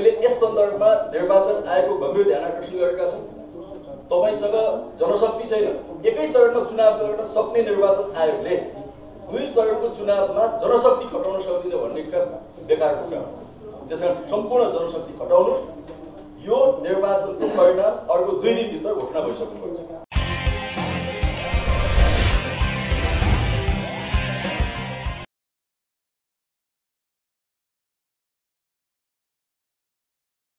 हामीले यस सन्दर्भमा निर्वाचन आयोगको गम्भीर ध्यान आकर्षण गरेका छौँ। तपाईसँग जनशक्ति छैन, एकै चरणमा चुनाव गर्न सक्ने निर्वाचन आयोगले 2 चरणको चुनावमा जनशक्ति खटाउन सक्दिन भन्ने बेकारको कुरा हो। त्यसकारण सम्पूर्ण जनशक्ति खटाउनु, यो निर्वाचनको परिणाम अर्को 2 दिनभित्र घोषणा भइसक्नुपर्छ।